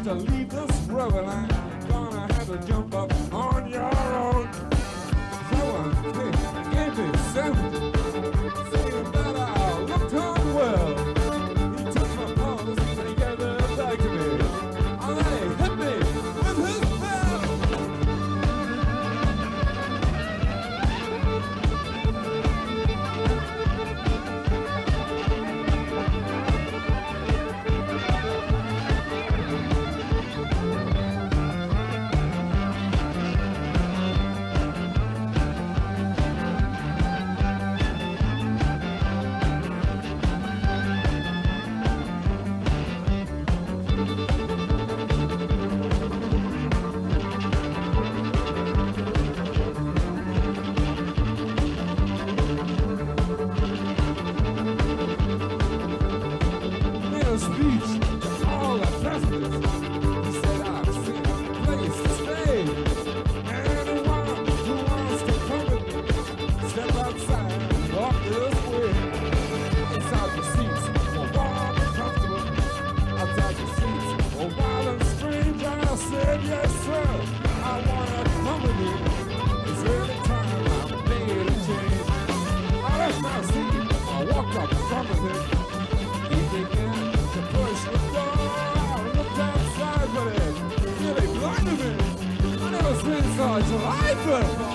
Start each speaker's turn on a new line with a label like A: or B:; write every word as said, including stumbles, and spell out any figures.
A: to leave this road, and I'm gonna have to jump up on your own. Someone hey, gave me something, saying that I looked on well. He took my pulse and he gave it back to me. And then he hit me with his bell. Speech to all the presidents. He said, I've seen a place to stay. Anyone who wants to come with me, step outside and walk this way. Inside the seats were warm and comfortable. Outside the seats were wild and strange. I said, yes, sir, I want to come with you. It's really time I made a change. I left my seat, I walked up in front of him. He began to push the door. I looked outside, but it really blinded me. I never seen such life before.